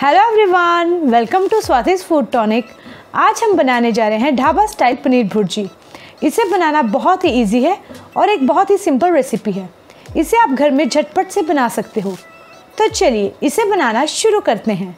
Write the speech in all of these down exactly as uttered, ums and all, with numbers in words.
Hello everyone, welcome to Swati's food tonic. आज हम बनाने जा रहे हैं ढाबा स्टाइल पनीर भुर्जी। इसे बनाना बहुत ही इजी है और एक बहुत ही सिंपल रेसिपी है। इसे आप घर में झटपट से बना सकते हो। तो चलिए इसे बनाना शुरू करते हैं।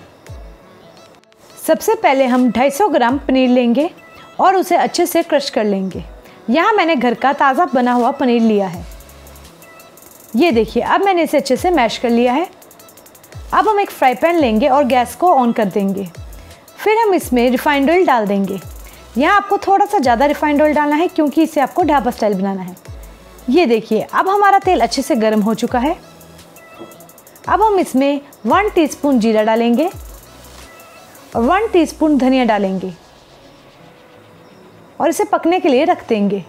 सबसे पहले हम दो सौ पचास ग्राम पनीर लेंगे और उसे अच्छे से क्रश कर लेंगे। यहाँ मैंने घर का ताज़ा बना हुआ पनीर लिया है। ये देखिए, अब मैंने इसे अच्छे से मैश कर लिया है। अब हम एक फ्राई पैन लेंगे और गैस को ऑन कर देंगे। फिर हम इसमें रिफाइंड ऑयल डाल देंगे। यहाँ आपको थोड़ा सा ज़्यादा रिफाइंड ऑयल डालना है क्योंकि इसे आपको ढाबा स्टाइल बनाना है। ये देखिए, अब हमारा तेल अच्छे से गर्म हो चुका है। अब हम इसमें वन टीस्पून जीरा डालेंगे और वन टीस्पून धनिया डालेंगे और इसे पकने के लिए रख देंगे।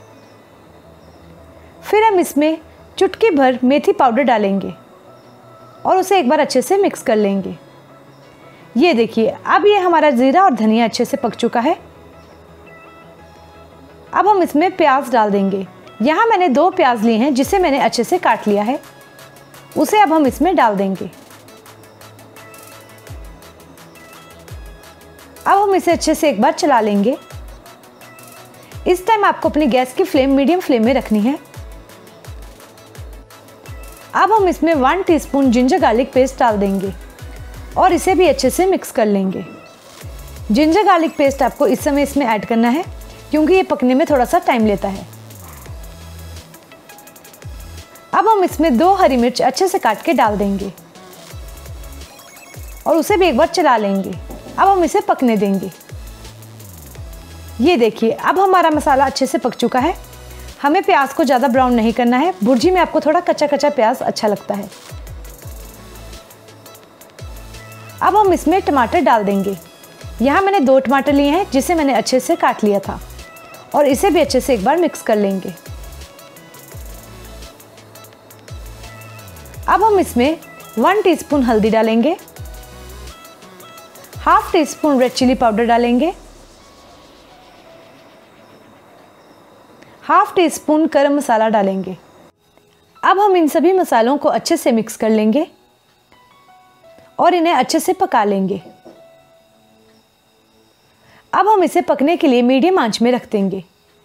फिर हम इसमें चुटकी भर मेथी पाउडर डालेंगे और उसे एक बार अच्छे से मिक्स कर लेंगे। ये देखिए, अब ये हमारा जीरा और धनिया अच्छे से पक चुका है। अब हम इसमें प्याज डाल देंगे। यहाँ मैंने दो प्याज लिए हैं जिसे मैंने अच्छे से काट लिया है। उसे अब हम इसमें डाल देंगे। अब हम इसे अच्छे से एक बार चला लेंगे। इस टाइम आपको अपनी गैस की फ्लेम मीडियम फ्लेम में रखनी है। अब हम इसमें one teaspoon ginger garlic paste डाल देंगे और इसे भी अच्छे से मिक्स कर लेंगे। जिंजर गार्लिक पेस्ट आपको इस समय इसमें ऐड करना है क्योंकि ये पकने में थोड़ा सा टाइम लेता है। अब हम इसमें दो हरी मिर्च अच्छे से काट के डाल देंगे और उसे भी एक बार चला लेंगे। अब हम इसे पकने देंगे। ये देखिए, अब हमारा मसाला अच्छे से पक चुका है। हमें प्याज को ज़्यादा ब्राउन नहीं करना है। भुर्जी में आपको थोड़ा कच्चा कच्चा प्याज अच्छा लगता है। अब हम इसमें टमाटर डाल देंगे। यहाँ मैंने दो टमाटर लिए हैं जिसे मैंने अच्छे से काट लिया था और इसे भी अच्छे से एक बार मिक्स कर लेंगे। अब हम इसमें वन टीस्पून हल्दी डालेंगे, half teaspoon red chilli powder डालेंगे, half teaspoon garam masala डालेंगे। अब हम इन सभी मसालों को अच्छे से मिक्स कर लेंगे और इन्हें अच्छे से पका लेंगे। अब हम इसे पकने के लिए मीडियम आंच में रख देंगे।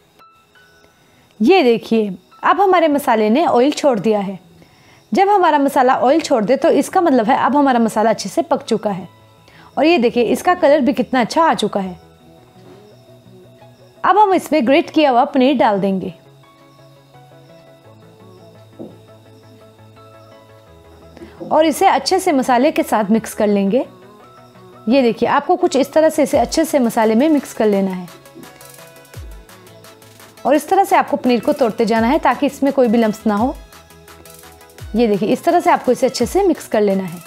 ये देखिए, अब हमारे मसाले ने ऑयल छोड़ दिया है। जब हमारा मसाला ऑयल छोड़ दे तो इसका मतलब है अब हमारा मसाला अच्छे से पक चुका है। और ये देखिए, इसका कलर भी कितना अच्छा आ चुका है। अब हम इसमें ग्रेट किया हुआ पनीर डाल देंगे और इसे अच्छे से मसाले के साथ मिक्स कर लेंगे। ये देखिए, आपको कुछ इस तरह से इसे अच्छे से मसाले में मिक्स कर लेना है और इस तरह से आपको पनीर को तोड़ते जाना है ताकि इसमें कोई भी लम्स ना हो। ये देखिए, इस तरह से आपको इसे अच्छे से मिक्स कर लेना है।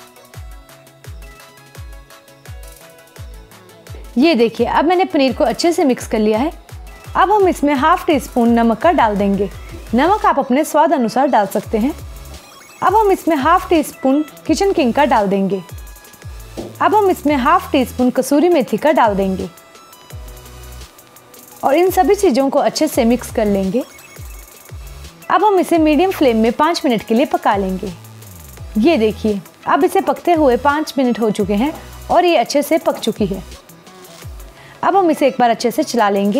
ये देखिए, अब मैंने पनीर को अच्छे से मिक्स कर लिया है। अब हम इसमें हाफ टी स्पून नमक का डाल देंगे। नमक आप अपने स्वाद अनुसार डाल सकते हैं। अब हम इसमें half teaspoon kitchen king का डाल देंगे। अब हम इसमें half teaspoon kasuri methi का डाल देंगे और इन सभी चीज़ों को अच्छे से मिक्स कर लेंगे। अब हम इसे मीडियम फ्लेम में पाँच मिनट के लिए पका लेंगे। ये देखिए, अब इसे पकते हुए पाँच मिनट हो चुके हैं और ये अच्छे से पक चुकी है। अब हम इसे एक बार अच्छे से चला लेंगे।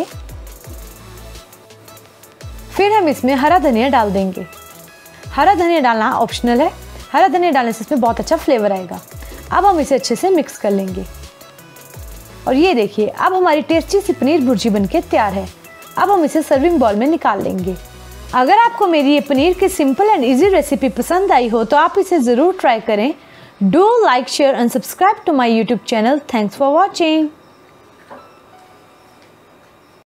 फिर हम इसमें हरा धनिया डाल देंगे। हरा धनिया डालना ऑप्शनल है। हरा धनिया डालने से इसमें बहुत अच्छा फ्लेवर आएगा। अब हम इसे अच्छे से मिक्स कर लेंगे और ये देखिए, अब हमारी टेस्टी सी पनीर भुर्जी बनके तैयार है। अब हम इसे सर्विंग बाउल में निकाल लेंगे। अगर आपको मेरी ये पनीर की सिंपल एंड इजी रेसिपी पसंद आई हो तो आप इसे ज़रूर ट्राई करें। Do like, share and subscribe to my YouTube channel. Thanks for watching.